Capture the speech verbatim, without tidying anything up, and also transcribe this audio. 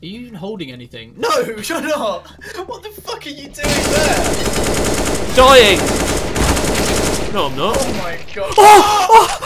Are you even holding anything? No, shut up! What the fuck are you doing there? Dying! No, I'm not. Oh my god. Oh! Oh!